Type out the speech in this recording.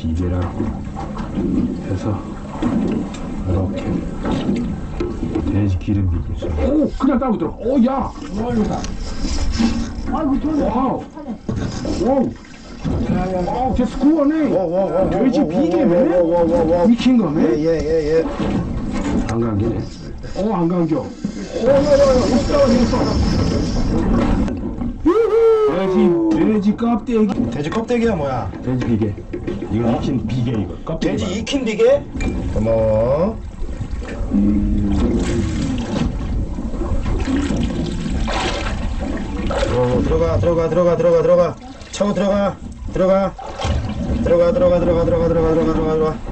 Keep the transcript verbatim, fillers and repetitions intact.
비계라고 해서 이렇게 돼지 기름 비계. 오, 그냥 따고 들어. 오, 야. 아이고 좋네. 와우. 와우. 와우, 됐어. 구워네. 돼지 비계네. 익힌 거네. 예예예. 안 감기네. 어, 안 감겨. 오, 야, 야, 야, 오스다가 됐어. 돼지, 돼지 껍데기. 돼지 껍데기야 뭐야? 돼지 비계. 이거 익힌 비계 이거. 껍데기. 돼지 말고. 익힌 비계? 고마워. 어, 들어가 들어가 들어가 들어가 들어가 차고 들어가 들어가 들어가 들어가 들어가 들어가 들어가 들어가 들어가 들어가